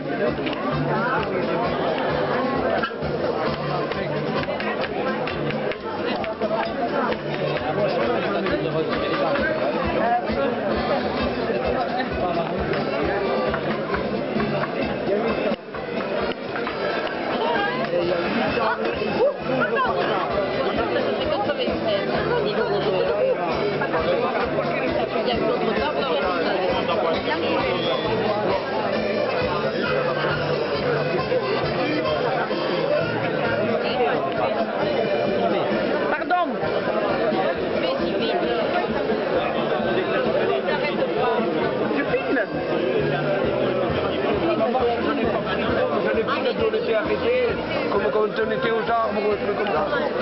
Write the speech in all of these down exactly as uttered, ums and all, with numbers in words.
Pardon. Tu filmes? Je l'ai pris quand on était arrêté, comme quand on était aux arbres ou un truc comme ça.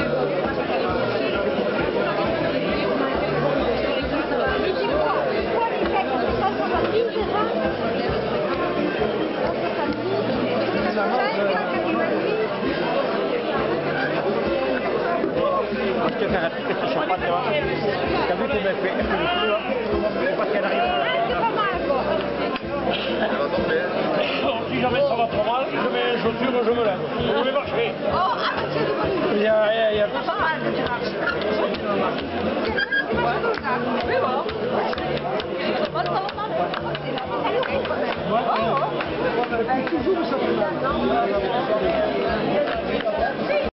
Parce que faire un truc que tu ne pas, tu vois. T'as vu comment elle fait le feu, hein? Parce qu'elle arrive. Si jamais ça va trop mal, je mets les chaussures, je me lève. Je vais marcher. Il y a, il y a, il y a... Oh,